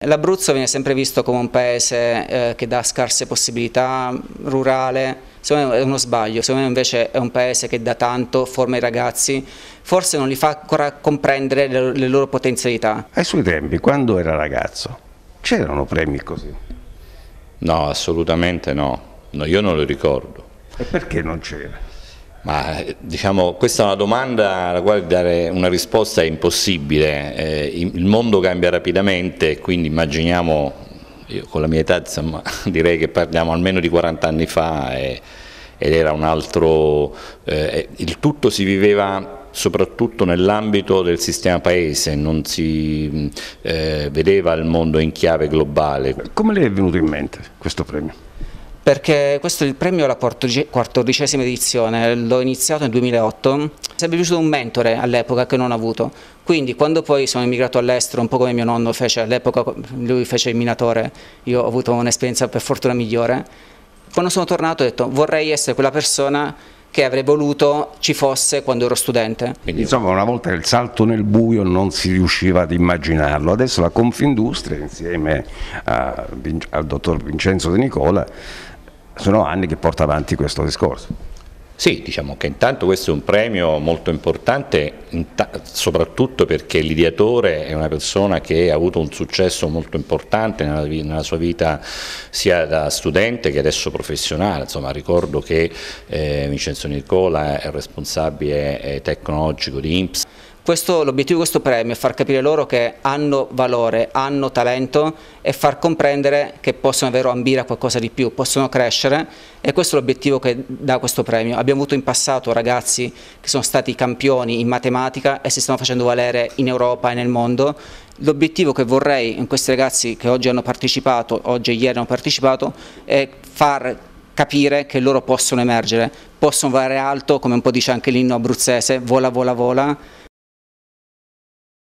L'Abruzzo viene sempre visto come un paese che dà scarse possibilità, rurale. Secondo me è uno sbaglio, secondo me invece è un paese che dà tanto, forma i ragazzi, forse non li fa ancora comprendere le loro potenzialità. Ai suoi tempi, quando era ragazzo, c'erano premi così? No, assolutamente no, io non lo ricordo. E perché non c'era? Ma diciamo, questa è una domanda alla quale dare una risposta è impossibile, il mondo cambia rapidamente e quindi immaginiamo, io con la mia età insomma, direi che parliamo almeno di 40 anni fa ed era un altro, il tutto si viveva soprattutto nell'ambito del sistema paese, non si vedeva il mondo in chiave globale. Come le è venuto in mente questo premio? Perché questo è il premio alla 14ª edizione, l'ho iniziato nel 2008, mi sarebbe piaciuto un mentore all'epoca che non ho avuto, quindi quando poi sono emigrato all'estero, un po' come mio nonno fece all'epoca, lui fece il minatore, io ho avuto un'esperienza per fortuna migliore, quando sono tornato ho detto vorrei essere quella persona che avrei voluto ci fosse quando ero studente. Quindi, insomma, una volta il salto nel buio non si riusciva ad immaginarlo, adesso la Confindustria insieme al dottor Vincenzo De Nicola sono anni che porta avanti questo discorso. Sì, diciamo che intanto questo è un premio molto importante, soprattutto perché l'ideatore è una persona che ha avuto un successo molto importante nella sua vita sia da studente che adesso professionale. Insomma, ricordo che Vincenzo Nicola è il responsabile tecnologico di INPS. L'obiettivo di questo premio è far capire loro che hanno valore, hanno talento e far comprendere che possono davvero ambire a qualcosa di più, possono crescere e questo è l'obiettivo che dà questo premio. Abbiamo avuto in passato ragazzi che sono stati campioni in matematica e si stanno facendo valere in Europa e nel mondo. L'obiettivo che vorrei in questi ragazzi che oggi hanno partecipato, oggi e ieri hanno partecipato, è far capire che loro possono emergere, possono volare alto, come un po' dice anche l'inno abruzzese, vola vola vola.